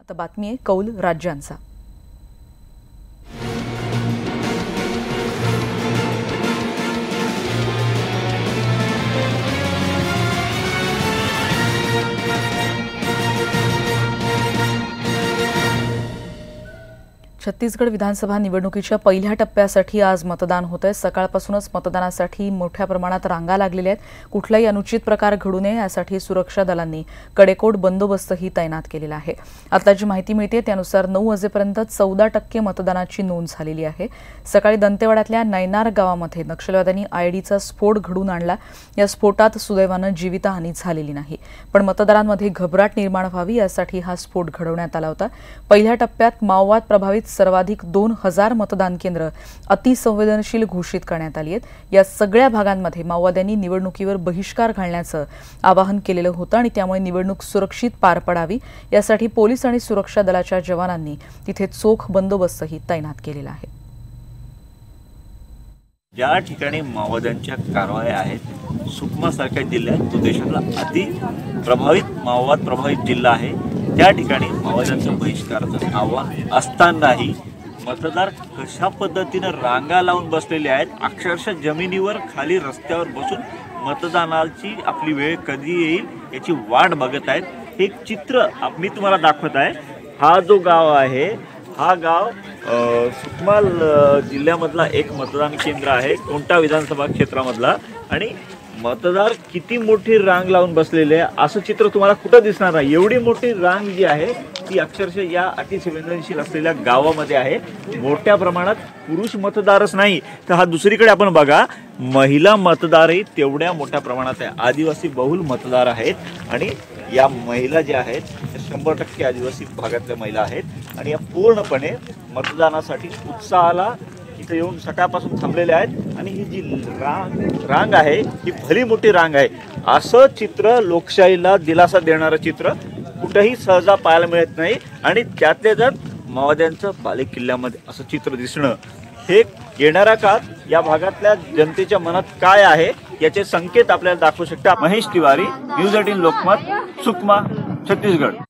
आता बातमी आहे कौल राज्यांचा। छत्तीसगड विधानसभा निवडणुकीच्या पहिल्या टप्प्यासाठी आज मतदान होतंय। सकाळपासूनच मतदानासाठी मोठ्या प्रमाणात रांगा लागलेल्या आहेत। कुठलाही अनुचित प्रकार घडू नये यासाठी सुरक्षा दलांनी कडेकोट बंदोबस्तही तैनात केलेला आहे। आता जी माहिती मिळते त्यानुसार 9 वाजेपर्यंत 14% मतदानाची नोंद झालेली आहे। सकाळी दंतेवाड्यातल्या नैनार गावामध्ये नक्षलवाद्यांनी आयडीचा स्फोट घडवून आणला। या स्फोटात सुदैवाने जीवितहानी झालेली नाही, पण मतदारांमध्ये घबराट निर्माण व्हावी यासाठी हा स्फोट घडवण्यात आला होता। पहिल्या टप्प्यात माओवाद प्रभावित सर्वाधिक 2000 मतदान केंद्र अतिसंवेदनशील घोषित करण्यात आली आहेत। या सगळ्या भागांमध्ये माओवाद्यांनी निवडणुकीवर बहिष्कार घालण्याचं आवाहन केलेलं होतं आणि त्यामुळे निवडणूक सुरक्षित पार पडावी यासाठी पोलीस आणि सुरक्षा दलाच्या जवानांनी तिथे चोख बंदोबस्तही तैनात केलेला आहे। ज्या ठिकाणी माओवाद्यांच्या कारवाया आहेत, सुकमा सारख्या जिल्ह्यात तो देशातला अति प्रभावित माओवाद प्रभावित जिल्हा आहे। त्या ठिकाणी माओवाद्यांचं बहिष्काराचं आव्हान असतानाही मतदार कशा पद्धतीने रांगा लावून बसलेले आहेत, अक्षरशः जमिनीवर खाली रस्त्यावर बसून मतदानाची आपली वेळ कधी येईल याची वाट बघत आहेत। हे चित्र मी तुम्हाला दाखवत आहे। हा जो गाव आहे, हा गाव सुकमा जिल्ह्यामधला एक मतदान केंद्र आहे, कोणता विधानसभा क्षेत्रामधला, आणि मतदार किती मोठी रांग लावून बसलेले आहे असं चित्र तुम्हाला कुठं दिसणार नाही। एवढी मोठी रांग जी आहे ती अक्षरशः या अतिसंवेदनशील असलेल्या गावामध्ये आहे। मोठ्या प्रमाणात पुरुष मतदारच नाही तर हा दुसरीकडे आपण बघा, महिला मतदारही तेवढ्या मोठ्या प्रमाणात आहे। आदिवासी बहुल मतदार आहेत आणि या महिला ज्या आहेत 100% आदिवासी भागातल्या महिला आहेत आणि या पूर्णपणे मतदानासाठी उत्साहाला इथे येऊन सकाळपासून थांबलेले आहेत। आणि ही जी रांग आहे ही भली मोठी रांग आहे। असं चित्र लोकशाहीला दिलासा देणारं चित्र कुठेही सहजा पाहायला मिळत नाही आणि त्यातले जर माओवाद्यांचं बालेकिल्ल्यामध्ये असं चित्र दिसणं हे येणाऱ्या काळात या भागातल्या जनतेच्या मनात काय आहे याचे संकेत आपल्याला दाखवू शकतात। महेश तिवारी, न्यूज 18 लोकमत, सुकमा, छत्तीसगड।